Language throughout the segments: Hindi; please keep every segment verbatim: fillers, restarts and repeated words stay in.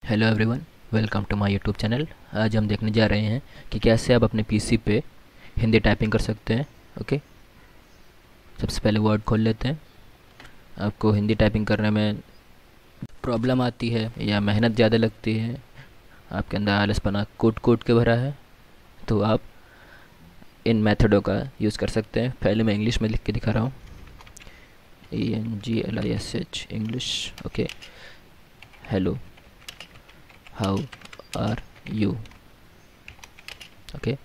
Hello everyone, welcome to my YouTube channel. आज हम देखने जा रहे हैं कि कैसे आप अपने पीसी पे हिंदी टाइपिंग कर सकते हैं। ओके, सबसे पहले वर्ड खोल लेते हैं। आपको हिंदी टाइपिंग करने में प्रॉब्लम आती है या मेहनत ज़्यादा लगती है, आपके अंदर आलसपना कूट कूट के भरा है, तो आप इन मेथडों का यूज़ कर सकते हैं। पहले मैं इंग्लिश में लिख के दिखा रहा हूँ। E N G L I S H, English. Okay, hello, how are you. Okay,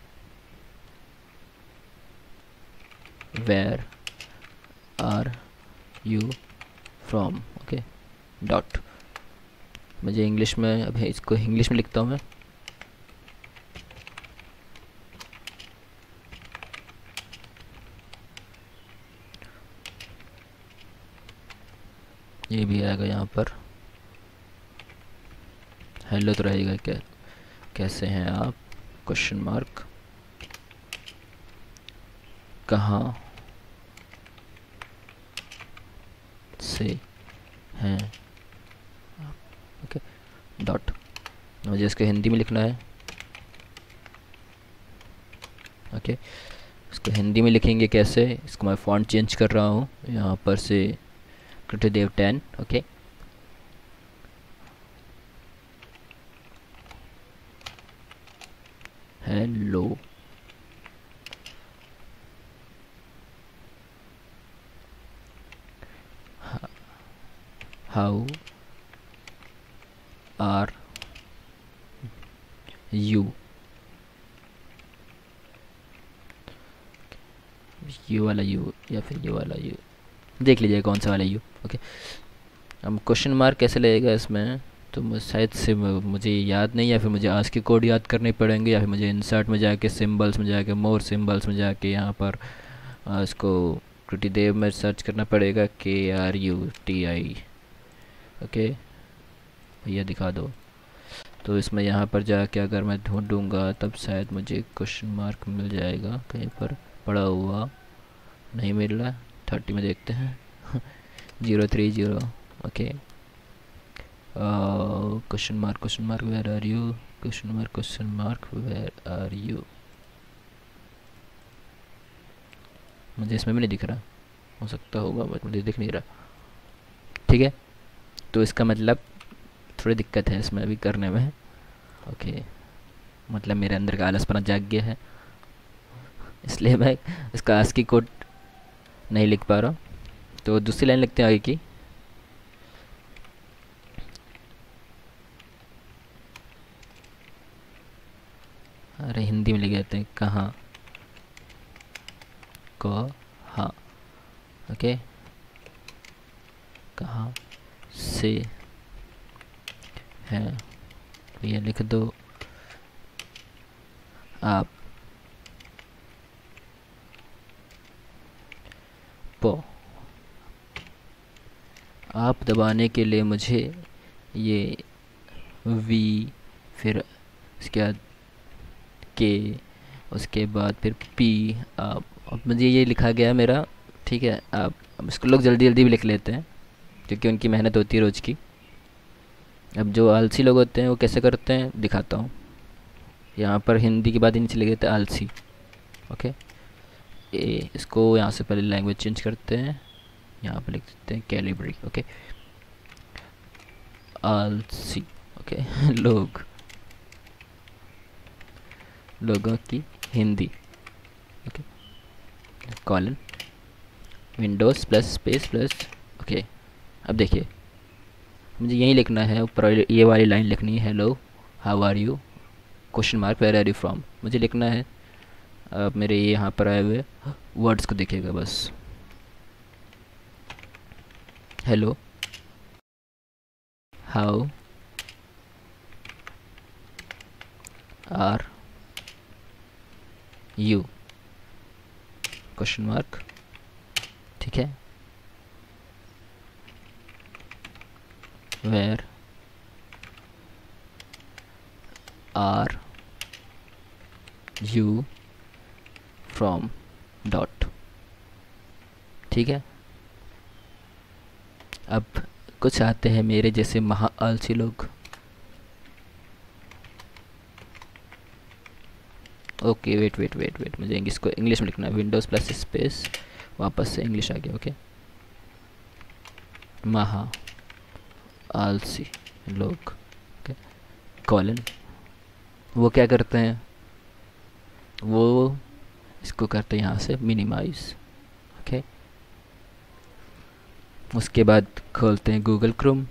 where are you from. Okay, dot. मुझे इंग्लिश में, अभी इसको इंग्लिश में लिखता हूँ मैं। ये भी आएगा यहाँ पर। हेलो तो रहेगा क्या, कैसे हैं आप, क्वेश्चन मार्क, कहाँ से हैं। Okay, dot. मुझे इसको हिंदी में लिखना है। ओके, इसको हिंदी में लिखेंगे कैसे, इसको मैं फॉन्ट चेंज कर रहा हूँ यहाँ पर से Krishnadev ten. Okay, hello, how are you. You वाला यू या फिर यू वाला यू, देख लीजिए कौन सा वाला यू। ओके, अब क्वेश्चन मार्क कैसे लगेगा इसमें, तो मुझे शायद से म- मुझे याद नहीं, या फिर मुझे आज के कोड याद करने पड़ेंगे, या फिर मुझे इंसर्ट में जाके सिंबल्स में जाके मोर सिंबल्स में जाके यहाँ पर आ, इसको कृतिदेव में सर्च करना पड़ेगा, K R U T I. Okay भैया दिखा दो। तो इसमें यहाँ पर जाके अगर मैं ढूंढूंगा तब शायद मुझे क्वेश्चन मार्क मिल जाएगा कहीं पर पड़ा हुआ। नहीं मिल रहा। थर्टी में देखते हैं। Zero three zero. Okay, question mark, question mark, where are you, question mark, question mark, where are you. मुझे इसमें भी नहीं दिख रहा, हो सकता होगा बट मुझे दिख नहीं रहा। ठीक है, तो इसका मतलब थोड़ी दिक्कत है इसमें अभी करने में। ओके, मतलब मेरे अंदर का आलसपना जाग गया है, इसलिए मैं इसका आस्की कोड नहीं लिख पा रहा हूँ। तो दूसरी लाइन लिखते हैं आगे की। अरे हिंदी में लिख देते हैं, कहाँ को, हाँ। ओके, कहाँ से हैं, तो ये लिख दो आप। पो, आप दबाने के लिए मुझे ये वी, फिर इसके बाद के, उसके बाद फिर पी। आप, अब मुझे ये लिखा गया है मेरा। ठीक है, आप अब इसको लोग जल्दी जल्दी भी लिख लेते हैं क्योंकि उनकी मेहनत होती है रोज़ की। अब जो आलसी लोग होते हैं वो कैसे करते हैं दिखाता हूँ। यहाँ पर हिंदी के बाद ही नीचे लिख देते हैं आलसी। ओके, ए, इसको यहाँ से पहले लैंग्वेज चेंज करते हैं, यहाँ पर लिख देते हैं कैलिब्री। ओके, आलसी। ओके, लोग, लोगों की Hindi. Okay, colon, Windows plus space plus. Okay, अब देखिए मुझे यही लिखना है, ऊपर वाली- ये वाली लाइन लिखनी है, hello how are you, question mark, where are you from, मुझे लिखना है। अब मेरे ये यहाँ पर आए हुए वर्ड्स को देखिएगा बस। Hello, how are you, question mark. ठीक है, where are you from, dot. ठीक है, अब कुछ आते हैं मेरे जैसे महा आलसी लोग, okay wait wait wait wait मुझे इसको इंग्लिश में लिखना है, विंडोज़ प्लस स्पेस, वापस से इंग्लिश आ गया। ओके, महा आलसी लोग, ओके, कॉलन। वो क्या करते हैं, वो इसको करते हैं यहाँ से मिनिमाइज। ओके, उसके बाद खोलते हैं गूगल क्रोम।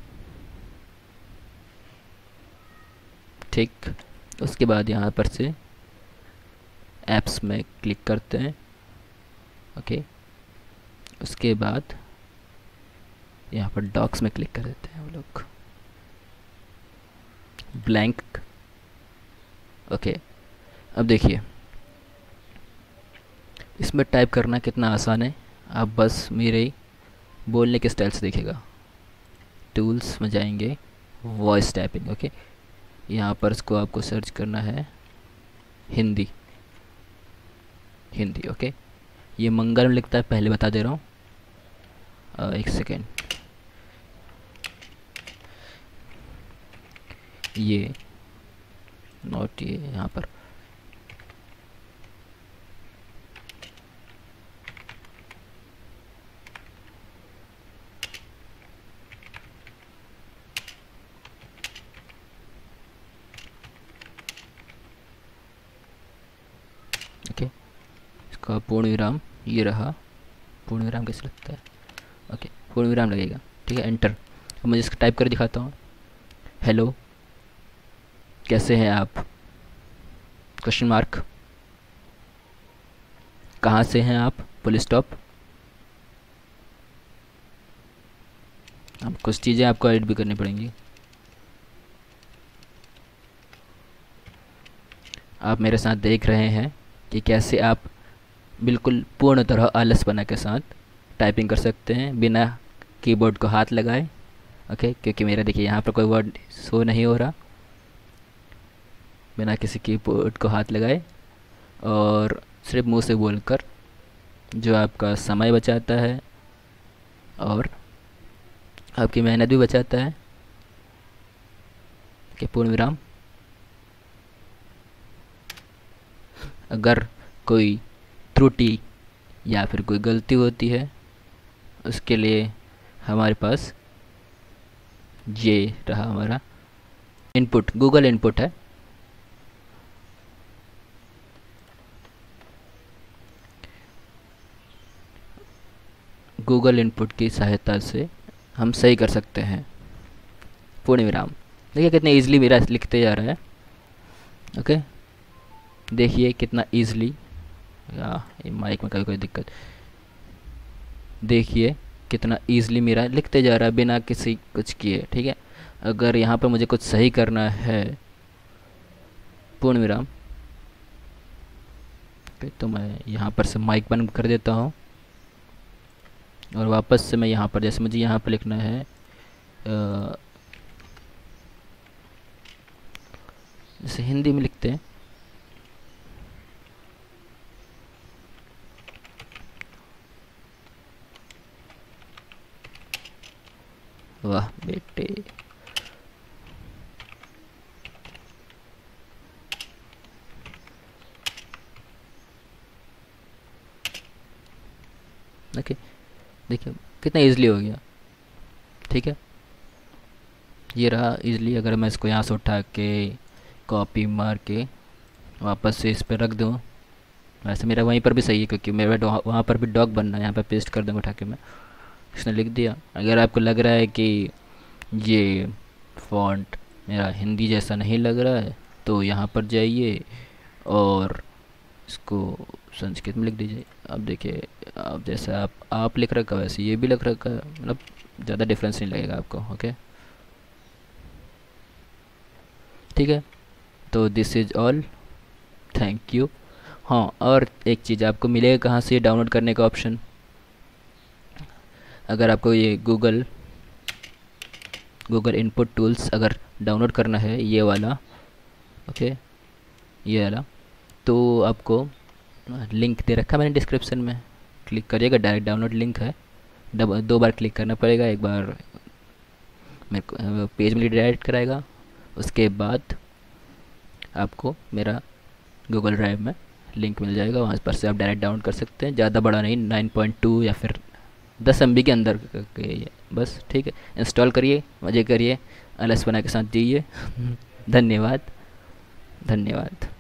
ठीक, उसके बाद यहाँ पर से ऐप्स में क्लिक करते हैं। ओके, उसके बाद यहाँ पर डॉक्स में क्लिक कर देते हैं वो लोग, ब्लैंक। ओके, अब देखिए इसमें टाइप करना कितना आसान है, आप बस मेरे बोलने के स्टाइल से देखिएगा। टूल्स में जाएंगे, वॉइस टाइपिंग। ओके, यहाँ पर इसको आपको सर्च करना है हिंदी, हिंदी। ओके, ये मंगल में लिखता है, पहले बता दे रहा हूँ। आ, एक सेकेंड, ये नोट, ये यहाँ पर ओके, इसका पूर्ण विराम ये रहा। पूर्ण विराम कैसे लगता है, ओके पूर्ण विराम लगेगा, ठीक है, एंटर। अब मुझे इसको टाइप कर दिखाता हूँ। हेलो, कैसे हैं आप, क्वेश्चन मार्क, कहाँ से हैं आप, फुल स्टॉप। अब कुछ चीज़ें आपको एडिट भी करनी पड़ेंगी। आप मेरे साथ देख रहे हैं कि कैसे आप बिल्कुल पूर्ण तरह आलसपना के साथ टाइपिंग कर सकते हैं बिना कीबोर्ड को हाथ लगाए। ओके, क्योंकि मेरा देखिए यहाँ पर कोई वर्ड शो नहीं हो रहा, बिना किसी कीबोर्ड को हाथ लगाए, और सिर्फ मुंह से बोलकर, जो आपका समय बचाता है और आपकी मेहनत भी बचाता है। कि पूर्ण विराम। अगर कोई त्रुटि या फिर कोई गलती होती है, उसके लिए हमारे पास ये रहा हमारा इनपुट, गूगल इनपुट है। गूगल इनपुट की सहायता से हम सही कर सकते हैं पूर्ण विराम। देखिए कितने इजीली मेरा लिखते जा रहा है। ओके, देखिए कितना इजीली, या ये माइक में कभी कोई दिक्कत, देखिए कितना इजीली मेरा लिखते जा रहा है बिना किसी कुछ किए। ठीक है, अगर यहाँ पर मुझे कुछ सही करना है, पूर्ण विराम, तो मैं यहाँ पर से माइक बंद कर देता हूँ और वापस से मैं यहाँ पर, जैसे मुझे यहाँ पर लिखना है आ, जैसे हिंदी में लिखते हैं, वाह बेटे, ओके देखिए कितना इजीली हो गया। ठीक है, ये रहा इजीली। अगर मैं इसको यहाँ से उठा के कॉपी मार के वापस से इस पर रख दूँ, वैसे मेरा वहीं पर भी सही है क्योंकि मेरा वहाँ पर भी डॉग बनना है, यहाँ पर पेस्ट कर दूँगा उठा के मैं, इसने लिख दिया। अगर आपको लग रहा है कि ये फॉन्ट मेरा हिंदी जैसा नहीं लग रहा है, तो यहाँ पर जाइए और इसको संस्कृत में लिख दीजिए। अब देखिए, अब जैसे आप आप लिख रखा है वैसे ये भी लिख रखा है, मतलब ज़्यादा डिफरेंस नहीं लगेगा आपको। ओके, ठीक है, तो this is all, thank you. हाँ, और एक चीज़ आपको मिलेगा कहाँ से डाउनलोड करने का ऑप्शन। अगर आपको ये गूगल गूगल इनपुट टूल्स अगर डाउनलोड करना है, ये वाला, ओके ये वाला, तो आपको लिंक दे रखा मैंने डिस्क्रिप्शन में, क्लिक करिएगा, डायरेक्ट डाउनलोड लिंक है। दो बार क्लिक करना पड़ेगा, एक बार मेरे को पेज में डायरेक्ट कराएगा, उसके बाद आपको मेरा गूगल ड्राइव में लिंक मिल जाएगा, वहाँ पर से आप डायरेक्ट डाउनलोड कर सकते हैं। ज़्यादा बड़ा नहीं, नाइन पॉइंट टू या फिर दस एम बी के अंदर क- के ये बस, ठीक है। इंस्टॉल करिए, मज़े करिए, आलस बना के साथ जाइए। धन्यवाद, धन्यवाद।